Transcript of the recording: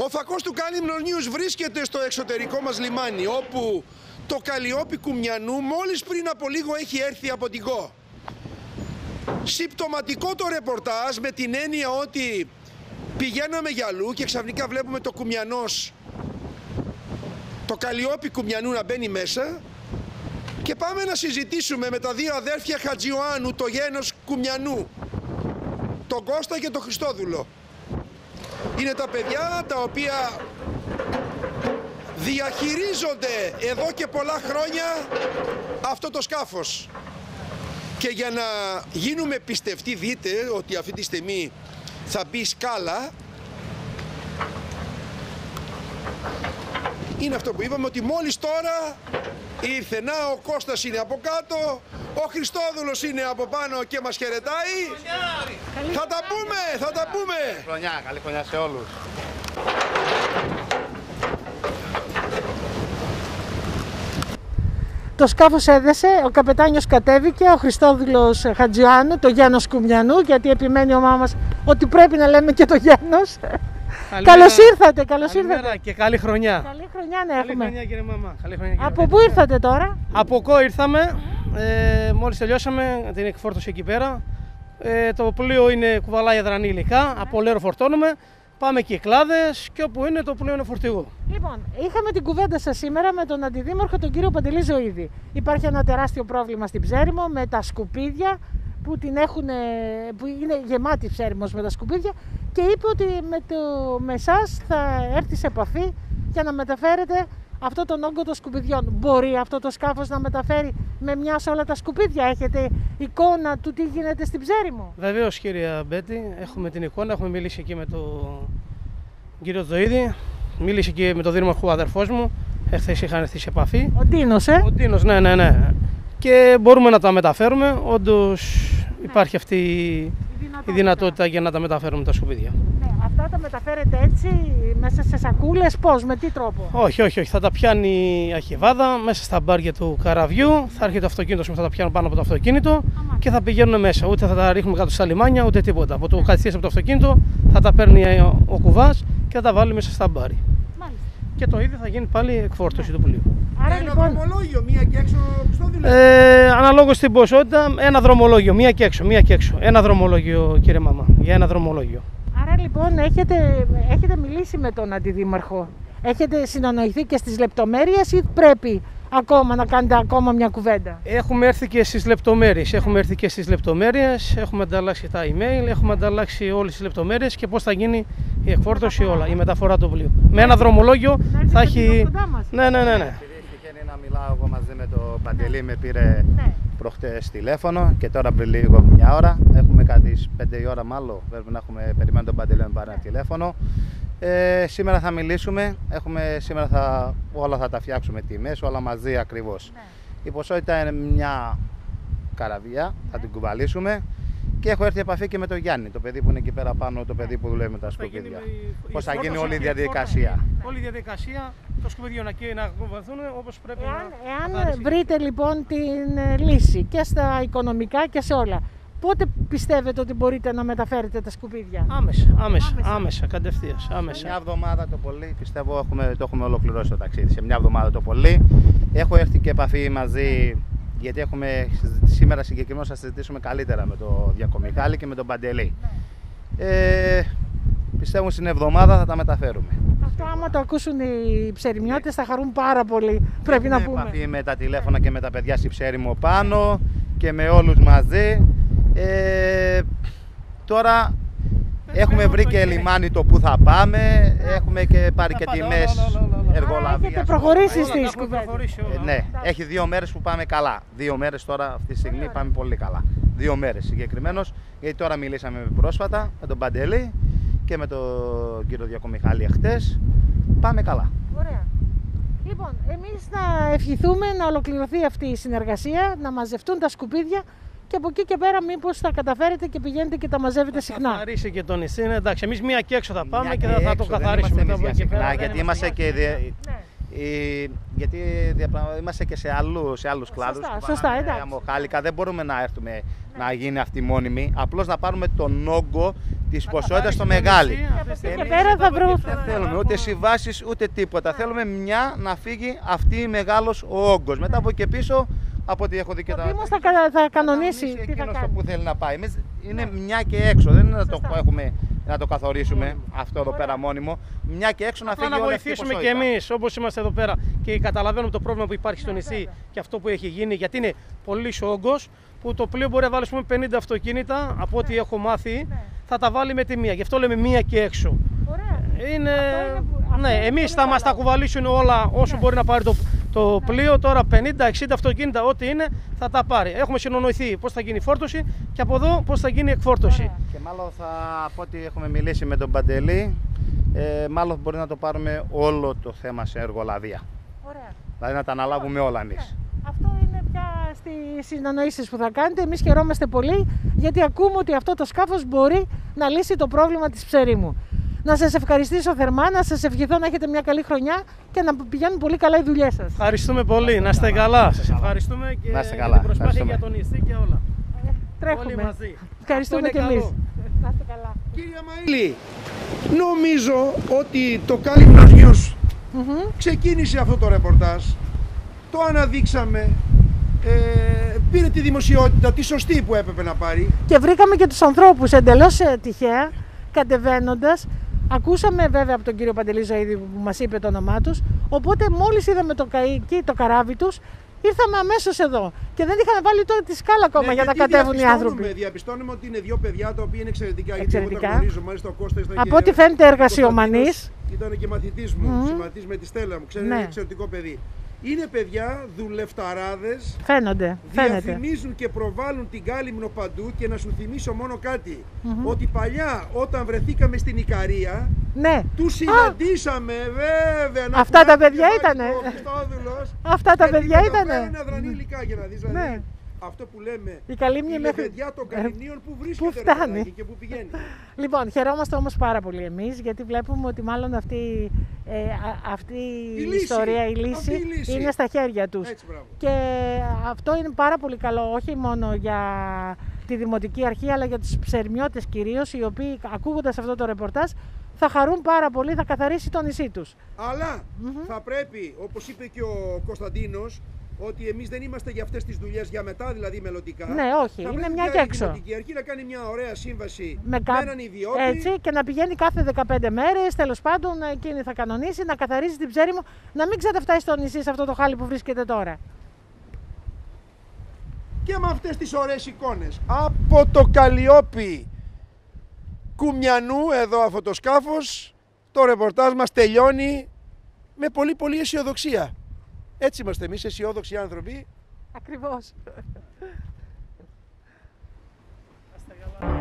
Ο φακός του Κάλυμνος News βρίσκεται στο εξωτερικό μας λιμάνι, όπου το Καλλιόπη Κουμιανού μόλις πριν από λίγο έχει έρθει από την ΚΟ. Συμπτωματικό το ρεπορτάζ, με την έννοια ότι πηγαίναμε για αλλού και ξαφνικά βλέπουμε το Κουμιανός, το Καλλιόπη Κουμιανού να μπαίνει μέσα, και πάμε να συζητήσουμε με τα δύο αδέρφια Χατζιωάννου, το γένος Κουμιανού, τον Κώστα και τον Χριστόδουλο. Είναι τα παιδιά τα οποία διαχειρίζονται εδώ και πολλά χρόνια αυτό το σκάφος. Και για να γίνουμε πιστευτοί, δείτε ότι αυτή τη στιγμή θα μπει σκάλα. Είναι αυτό που είπαμε, ότι μόλις τώρα ήρθε. Να, ο Κώστας είναι από κάτω, ο Χριστόδουλος είναι από πάνω και μας χαιρετάει. Θα τα πούμε, θα τα πούμε. Καλή χρονιά σε όλους. Το σκάφος έδεσε, ο καπετάνιος κατέβηκε, ο Χριστόδουλος Χατζιωάννου, το γένος Κουμιανού, γιατί επιμένει ο μάμας ότι πρέπει να λέμε και το γένος. Καλώς ήρθατε, καλώς ήρθατε. Και καλή χρονιά. Καλή χρονιά να έχουμε. Καλή χρονιά, κύριε μαμά. Καλή χρονιά, κύριε Από πού ήρθατε τώρα? Από ΚΟ ήρθαμε, μόλις τελειώσαμε την εκφόρτωση εκεί πέρα. Το πλοίο κουβαλάει αδρανή υλικά, από Λέρο φορτώνουμε. Πάμε Κυκλάδες και όπου είναι το πλοίο είναι φορτηγό. Λοιπόν, είχαμε την κουβέντα σας σήμερα με τον Αντιδήμαρχο, τον κύριο Παντελή Ζωήδη. Υπάρχει ένα τεράστιο πρόβλημα στην Ψέρημο με τα σκουπίδια που είναι γεμάτη Ψέρημος με τα σκουπίδια, και είπε ότι με εσάς θα έρθει σε επαφή για να μεταφέρετε αυτό τον όγκο των σκουπιδιών. Μπορεί αυτό το σκάφος να μεταφέρει με μια σε όλα τα σκουπίδια? Έχετε εικόνα του τι γίνεται στην Ψέρημο? Βεβαίως, κύριε Μπέτη, έχουμε την εικόνα. Έχουμε μιλήσει εκεί με τον κύριο Ζωήδη, μίλησε και με τον δήμαρχο, ο αδερφός μου. Εχθές είχαν έρθει σε επαφή. Ο Τίνος, Ο Τίνος, ναι. Και μπορούμε να τα μεταφέρουμε. Όντως υπάρχει αυτή η δυνατότητα για να τα μεταφέρουμε τα σκουπίδια. Ναι, αυτά τα μεταφέρετε έτσι, μέσα σε σακούλες, πώς, με τι τρόπο? Όχι. Θα τα πιάνει η αχιβάδα μέσα στα μπάρια του καραβιού. Θα έρχεται το αυτοκίνητο, θα τα πιάνουν πάνω από το αυτοκίνητο και θα πηγαίνουν μέσα. Ούτε θα τα ρίχνουμε κάτω στα λιμάνια, ούτε τίποτα. Από το καθιστής από το αυτοκίνητο θα τα παίρνει ο κουβάς και θα τα βάλει μέσα στα μπάρι. Μάλιστα. Και το ίδιο θα γίνει πάλι εκφόρτωση του πλοίου. Άρα ένα λοιπόν, δρομολόγιο, μία και έξω στο αναλόγως στην ποσότητα, ένα δρομολόγιο, μία και έξω. Ένα δρομολόγιο, κύριε μαμά, για ένα δρομολόγιο. Άρα λοιπόν έχετε μιλήσει με τον Αντιδήμαρχο, έχετε συνεννοηθεί και στις λεπτομέρειες ή πρέπει ακόμα να κάνετε ακόμα μια κουβέντα? Έχουμε έρθει και στις λεπτομέρειες, έχουμε ανταλλάξει τα email, έχουμε ανταλλάξει όλες τις λεπτομέρειες και πώς θα γίνει η εκφόρτωση όλα, η μεταφορά του πλοίου. Με ένα δρομολόγιο θα έχει... Ναι. Τυχαίνει να μιλάω εγώ μαζί με τον Παντελή, με πήρε προχτές τηλέφωνο και τώρα πριν λίγο μια ώρα. Έχουμε κάτι στις 5 η ώρα μάλλον, πρέπει να περιμένουμε τον Παντελή να πάρει ένα τηλέφωνο. Σήμερα θα μιλήσουμε, σήμερα όλα θα τα φτιάξουμε τιμές, όλα μαζί ακριβώς. Η ποσότητα είναι μια καραβιά, θα την κουβαλήσουμε. Και έχω έρθει επαφή και με τον Γιάννη, το παιδί που είναι εκεί πέρα πάνω, το παιδί που δουλεύει με τα σκουπίδια. Πώς θα γίνει όλη η διαδικασία. Όλη η διαδικασία, το σκουπίδιο να κουβαλθούν όπως πρέπει να... Εάν βρείτε λοιπόν την λύση και στα οικονομικά και σε όλα, πότε πιστεύετε ότι μπορείτε να μεταφέρετε τα σκουπίδια? Άμεσα, κατευθείans. Σε μια εβδομάδα το πολύ, πιστεύω το έχουμε ολοκληρώσει το ταξίδι. Σε μια εβδομάδα το πολύ. Έχω έρθει και επαφή μαζί, γιατί σήμερα συγκεκριμένα θα συζητήσουμε καλύτερα με τον Διακομιχάλη και με τον Παντελή. Πιστεύω στην εβδομάδα θα τα μεταφέρουμε. Αυτό άμα το ακούσουν οι ψεριμιώτες θα χαρούν πάρα πολύ, πρέπει να πούμε. Επαφή με τα τηλέφωνα και με τα παιδιά στη Ψέρημο πάνω και με όλους μαζί. Τώρα έχουμε βρει και λιμάνι το που θα πάμε, έχουμε και πάρει και τιμές εργολαβίας. Έχετε προχωρήσει στη σκουβέντα. Ναι, έχει 2 μέρες που πάμε καλά. 2 μέρες τώρα, αυτή τη στιγμή πάμε πολύ καλά. 2 μέρες συγκεκριμένως, γιατί τώρα μιλήσαμε πρόσφατα με τον Παντελή και με τον κύριο Διακομιχάλη χτες. Πάμε καλά. Ωραία. Λοιπόν, εμείς να ευχηθούμε να ολοκληρωθεί αυτή η συνεργασία, να μαζευτούν τα σκουπίδια και από εκεί και πέρα μήπως θα καταφέρετε και πηγαίνετε και τα μαζεύετε συχνά. Θα καθαρίσει και τον νησί, εντάξει, εμείς μία και έξω θα πάμε και θα το καθαρίσουμε. Συχνά, γιατί είμαστε και Γιατί είμαστε και σε άλλους κλάδους. Σωστά, εντάξει. Αμοχάλικα, δεν μπορούμε να έρθουμε να γίνει αυτή μόνιμη. Απλώς να πάρουμε τον όγκο της ποσότητας στο μεγάλη. Δεν θέλουμε ούτε συμβάσεις ούτε τίποτα. Θέλουμε μια να φύγει αυτή μεγάλος ο όγκος. Μετά από εκεί πίσω, από ό,τι έχω δει και τα. Ο Δήμος θα κανονίσει. Εκείνος το που θέλει να πάει. Εμείς είναι μια και έξω. Δεν είναι να το έχουμε. Να το καθορίσουμε αυτό εδώ πέρα μόνιμο. Μια και έξω να φύγει. Να βοηθήσουμε και εμείς όπως είμαστε εδώ πέρα και καταλαβαίνουμε το πρόβλημα που υπάρχει στο νησί και αυτό που έχει γίνει. Γιατί είναι πολύ όγκος που το πλοίο μπορεί να βάλει 50 αυτοκίνητα από ό,τι έχω μάθει. Θα τα βάλει με τη μία. Γι' αυτό λέμε μία και έξω. Ναι, εμείς θα μας τα κουβαλήσουν όλα όσο μπορεί να πάρει το πλοίο. Τώρα 50-60 αυτοκίνητα, ό,τι είναι, θα τα πάρει. Έχουμε συνονοηθεί πώς θα γίνει η φόρτωση και από εδώ πώς θα γίνει η εκφόρτωση. Και μάλλον από ό,τι έχουμε μιλήσει με τον Παντελή, μάλλον μπορεί να το πάρουμε όλο το θέμα σε εργολαβία. Ωραία. Δηλαδή να τα αναλάβουμε όλα εμείς. Αυτό είναι πια στις συνεννοήσεις που θα κάνετε. Εμείς χαιρόμαστε πολύ γιατί ακούμε ότι αυτό το σκάφος μπορεί να λύσει το πρόβλημα της Ψερίμου. Να σας ευχαριστήσω θερμά, να σας ευχηθώ να έχετε μια καλή χρονιά και να πηγαίνουν πολύ καλά οι δουλειές σας. Ευχαριστούμε πολύ, να είστε καλά. Σας ευχαριστούμε και για την προσπάθεια για τον νησί και όλα. Τρέχουμε. Όλοι μαζί. Ευχαριστούμε και εμείς. Να είστε καλά. Κύριε Μαΐλη, νομίζω ότι το Κάλυμνος News ξεκίνησε αυτό το ρεπορτάζ, το αναδείξαμε, πήρε τη δημοσιότητα, τη σωστή που έπρεπε να πάρει. Και βρήκαμε και τους ανθρώπους εντελώς τυχαία, κατεβαίνοντας. Ακούσαμε βέβαια από τον κύριο Παντελή Ζωήδη που μας είπε το όνομά τους, οπότε μόλις είδαμε το καράβι τους, ήρθαμε αμέσως εδώ και δεν είχαν βάλει τώρα τη σκάλα ακόμα για να κατέβουν οι άνθρωποι. Διαπιστώνουμε ότι είναι δύο παιδιά τα οποία είναι εξαιρετικά. Γιατί εγώ τα γνωρίζω, μάλιστα ο Κώστας ήταν από ό,τι φαίνεται εργασιομανής. Ήταν και μαθητής μου, συμμαθητής με τη Στέλλα μου, ξέρετε, είναι εξαιρετικό παιδί. Είναι παιδιά δουλευταράδες, φαίνεται. Διαφημίζουν και προβάλλουν την Κάλυμνο παντού και να σου θυμίσω μόνο κάτι, ότι παλιά όταν βρεθήκαμε στην Ικαρία, τους συναντήσαμε βέβαια. Αυτά τα παιδιά ήτανε. Αυτά τα παιδιά ήτανε. Είναι αδρανή υλικά για να δεις, δηλαδή. Αυτό που λέμε, η Καλύμνη είναι μέχρι παιδιά των Καλυμνίων που βρίσκεται που φτάνει και που πηγαίνει. Λοιπόν, χαιρόμαστε όμως πάρα πολύ εμείς, γιατί βλέπουμε ότι μάλλον αυτή η ιστορία, η λύση είναι στα χέρια τους. Έτσι, και αυτό είναι πάρα πολύ καλό, όχι μόνο για τη Δημοτική Αρχή, αλλά για τους ψερμιώτες κυρίως, οι οποίοι ακούγοντας αυτό το ρεπορτάζ θα χαρούν πάρα πολύ, θα καθαρίσει το νησί τους. Αλλά θα πρέπει, όπως είπε και ο Κωνσταντίνος, ότι εμείς δεν είμαστε για αυτές τις δουλειές για μετά, δηλαδή μελλοντικά. Ναι, όχι, είναι μια και έξω. Η Δημοτική Αρχή να κάνει μια ωραία σύμβαση με έναν ιδιώτη. Έτσι, και να πηγαίνει κάθε 15 μέρες, τέλος πάντων, εκείνη θα κανονίσει, να καθαρίζει την Ψέριμο, να μην ξαταφτάσει στο νησί σε αυτό το χάλι που βρίσκεται τώρα. Και με αυτές τις ωραίες εικόνες από το Καλλιόπι Κουμιανού, εδώ αυτό το σκάφος, το ρεπορτάζ μας τελειώνει με πολύ αισιοδοξία. Έτσι είμαστε εμείς, αισιόδοξοι άνθρωποι. Ακριβώς.